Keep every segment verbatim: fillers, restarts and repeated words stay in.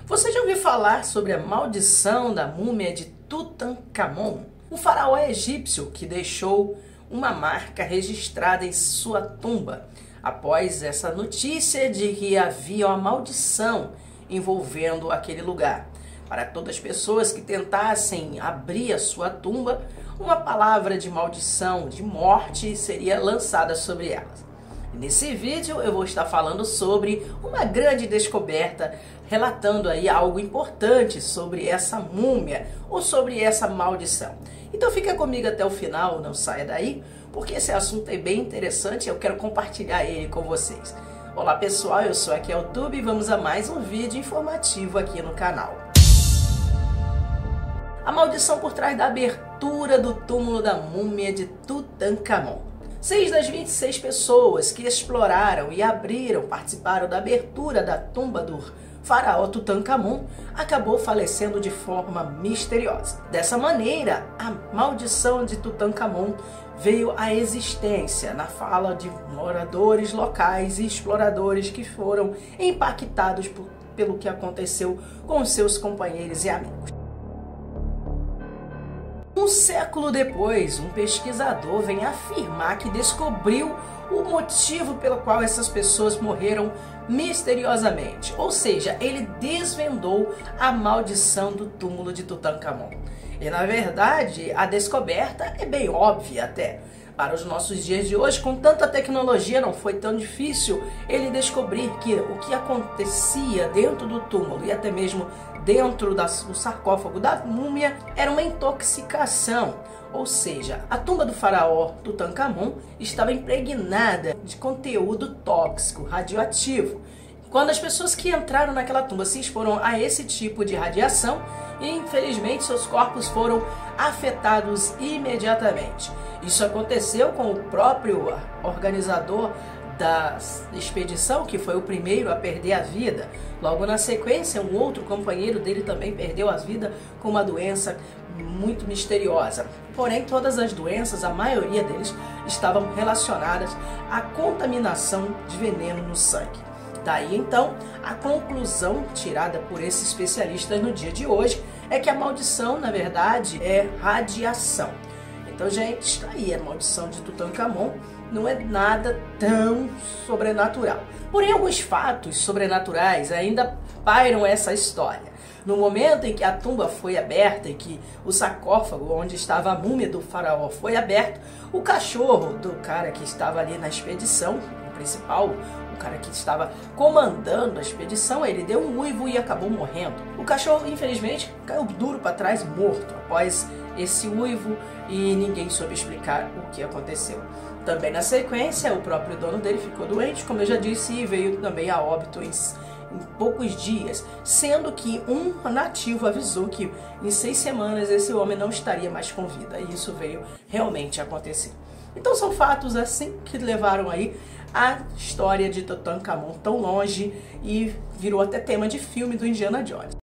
Você já ouviu falar sobre a maldição da múmia de Tutancâmon? Um faraó egípcio que deixou uma marca registrada em sua tumba após essa notícia de que havia uma maldição envolvendo aquele lugar. Para todas as pessoas que tentassem abrir a sua tumba, uma palavra de maldição, de morte, seria lançada sobre elas. Nesse vídeo eu vou estar falando sobre uma grande descoberta, relatando aí algo importante sobre essa múmia ou sobre essa maldição. Então fica comigo até o final, não saia daí, porque esse assunto é bem interessante e eu quero compartilhar ele com vocês. Olá pessoal, eu sou aqui é o YouTube e vamos a mais um vídeo informativo aqui no canal. A maldição por trás da abertura do túmulo da múmia de Tutancâmon. Seis das vinte e seis pessoas que exploraram e abriram, participaram da abertura da tumba do faraó Tutancâmon, acabou falecendo de forma misteriosa. Dessa maneira, a maldição de Tutancâmon veio à existência na fala de moradores locais e exploradores que foram impactados por, pelo que aconteceu com seus companheiros e amigos. Um século depois, um pesquisador vem afirmar que descobriu o motivo pelo qual essas pessoas morreram misteriosamente. Ou seja, ele desvendou a maldição do túmulo de Tutancâmon. E na verdade, a descoberta é bem óbvia até. Para os nossos dias de hoje, com tanta tecnologia, não foi tão difícil ele descobrir que o que acontecia dentro do túmulo e até mesmo dentro do sarcófago da múmia era uma intoxicação. Ou seja, a tumba do faraó Tutancâmon estava impregnada de conteúdo tóxico, radioativo. Quando as pessoas que entraram naquela tumba se exporam a esse tipo de radiação, infelizmente seus corpos foram afetados imediatamente. Isso aconteceu com o próprio organizador da expedição, que foi o primeiro a perder a vida. Logo na sequência, um outro companheiro dele também perdeu a vida com uma doença muito misteriosa. Porém, todas as doenças, a maioria deles, estavam relacionadas à contaminação de veneno no sangue. Daí então, a conclusão tirada por esses especialistas no dia de hoje é que a maldição, na verdade, é radiação. Então, gente, está aí a maldição de Tutancâmon, não é nada tão sobrenatural. Porém, alguns fatos sobrenaturais ainda pairam essa história. No momento em que a tumba foi aberta e que o sarcófago onde estava a múmia do faraó foi aberto, o cachorro do cara que estava ali na expedição, o principal, o cara que estava comandando a expedição, ele deu um uivo e acabou morrendo. O cachorro, infelizmente, caiu duro para trás, morto, após esse uivo, e ninguém soube explicar o que aconteceu. Também na sequência, o próprio dono dele ficou doente, como eu já disse, e veio também a óbito em, em poucos dias, sendo que um nativo avisou que em seis semanas esse homem não estaria mais com vida, e isso veio realmente acontecer. Então são fatos assim que levaram aí a história de Tutancâmon tão longe e virou até tema de filme do Indiana Jones.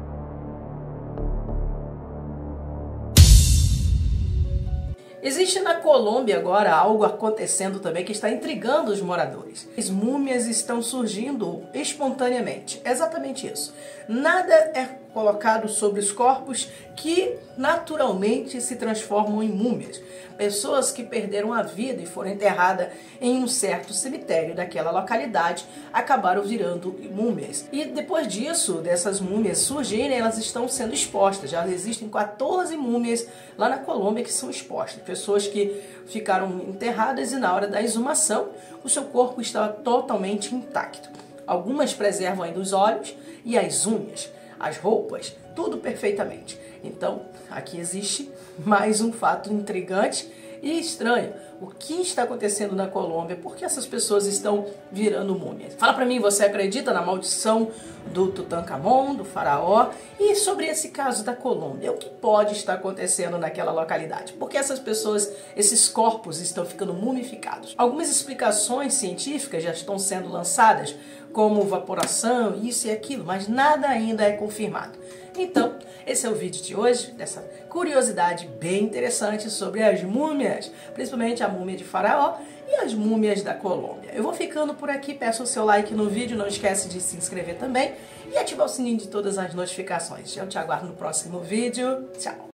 Existe na Colômbia agora algo acontecendo também que está intrigando os moradores. As múmias estão surgindo espontaneamente. É exatamente isso. Nada é colocado sobre os corpos que naturalmente se transformam em múmias. Pessoas que perderam a vida e foram enterradas em um certo cemitério daquela localidade acabaram virando múmias. E depois disso, dessas múmias surgirem, elas estão sendo expostas. Já existem quatorze múmias lá na Colômbia que são expostas. Pessoas que ficaram enterradas e na hora da exumação o seu corpo estava totalmente intacto. Algumas preservam ainda os olhos e as unhas, as roupas, tudo perfeitamente. Então, aqui existe mais um fato intrigante e estranho. O que está acontecendo na Colômbia? Por que essas pessoas estão virando múmias? Fala pra mim, você acredita na maldição do Tutancâmon, do faraó? E sobre esse caso da Colômbia, o que pode estar acontecendo naquela localidade? Por que essas pessoas, esses corpos estão ficando mumificados? Algumas explicações científicas já estão sendo lançadas, como evaporação, isso e aquilo, mas nada ainda é confirmado. Então, esse é o vídeo de hoje, dessa curiosidade bem interessante sobre as múmias, principalmente a múmia de Faraó, e as múmias da Colômbia. Eu vou ficando por aqui, peço o seu like no vídeo, não esquece de se inscrever também e ativar o sininho de todas as notificações. Eu te aguardo no próximo vídeo. Tchau!